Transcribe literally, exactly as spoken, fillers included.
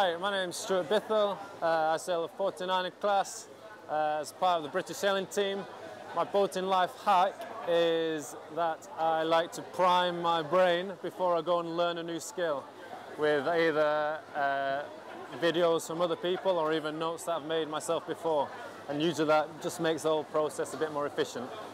Hi, my name is Stuart Bithell. Uh, I sail a forty-niner class uh, as part of the British sailing team. My boating life hack is that I like to prime my brain before I go and learn a new skill with either uh, videos from other people or even notes that I've made myself before. And usually that just makes the whole process a bit more efficient.